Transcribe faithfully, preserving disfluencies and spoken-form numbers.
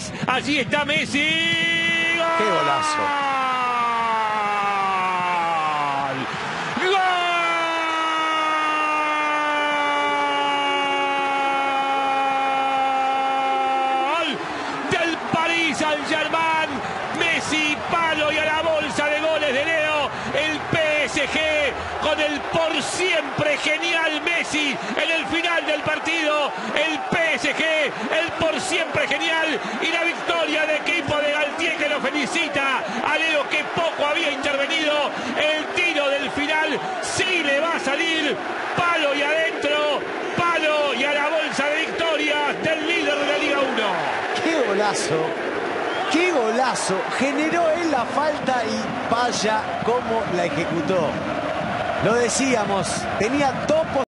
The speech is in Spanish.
París. Allí está Messi. ¡Gol! ¡Qué golazo! Del París Saint-Germain, Messi, palo y a la bolsa de goles de Leo. El P S G con el por siempre genial Messi en el final del partido. El P S G, el por siempre genial, y la victoria de equipo de Galtier, que lo felicita a Leo, que poco había intervenido. El tiro del final sí le va a salir, palo y adentro, palo y a la bolsa de victorias del líder de la Liga uno. ¡Qué golazo! ¡Qué golazo! Generó él la falta y vaya cómo la ejecutó. Lo decíamos, tenía dos